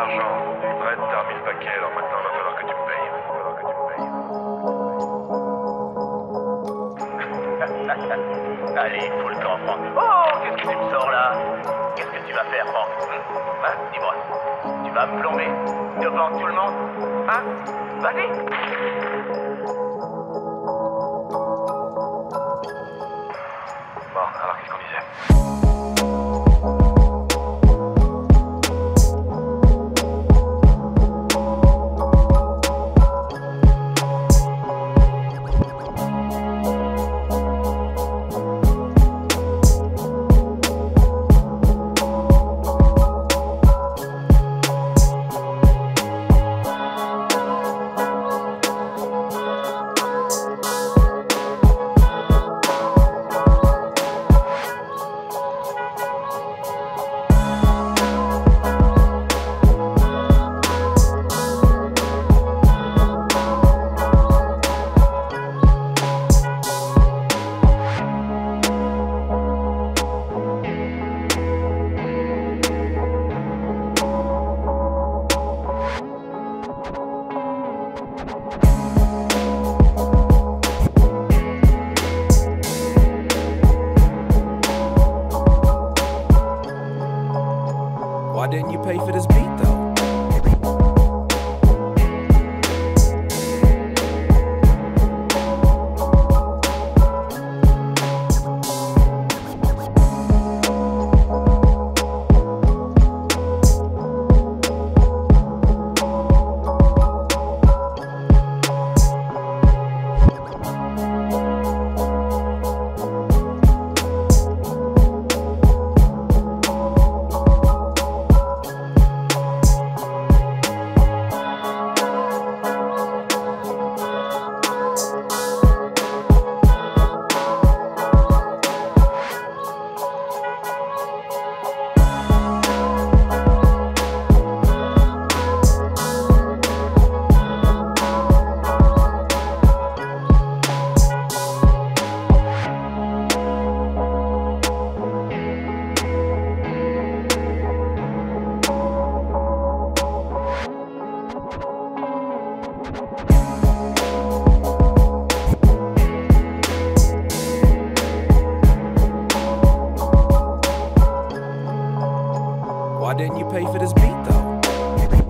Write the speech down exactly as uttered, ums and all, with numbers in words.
l'argent. Red, t'as remis le paquet, alors maintenant, va falloir que tu me payes. Va falloir que tu me payes. Allez, fous le camp, Franck. Oh, qu'est-ce que tu me sors là? Qu'est-ce que tu vas faire, Franck? Hum hein? Dis-moi. Tu vas me plomber devant tout le monde? Hein? Vas-y. Bon, alors qu'est-ce qu'on disait? Why didn't you pay for this beat though? Why didn't you pay for this beat though?